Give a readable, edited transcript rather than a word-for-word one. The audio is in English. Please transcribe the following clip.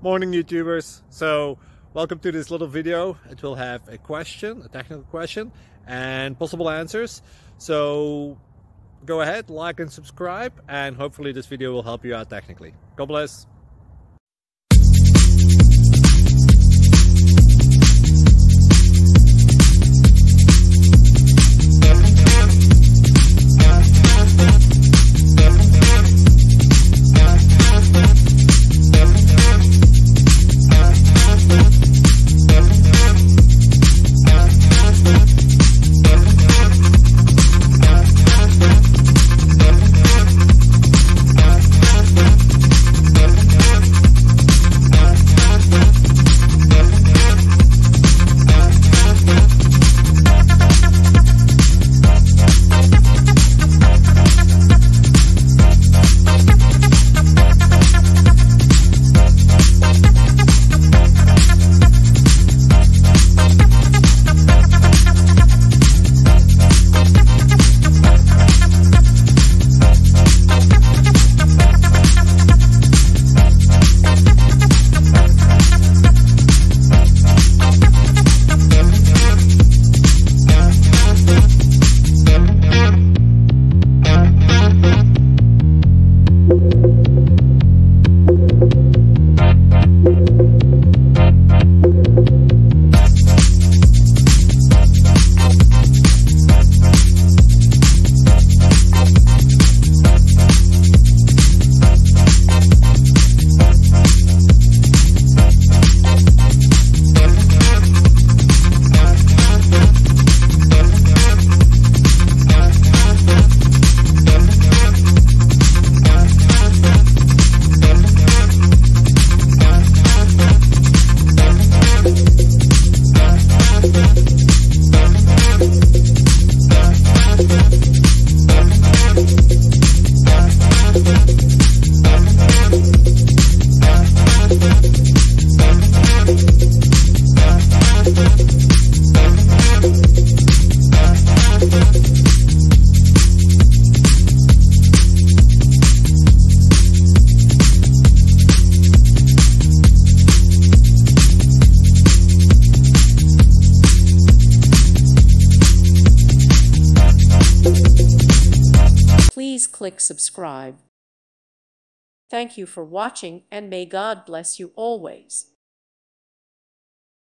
Morning YouTubers. So welcome to this little video. It will have a question, a technical question, and possible answers. So go ahead, like and subscribe, and hopefully this video will help you out technically. God bless. Please click subscribe. Thank you for watching, and may God bless you always.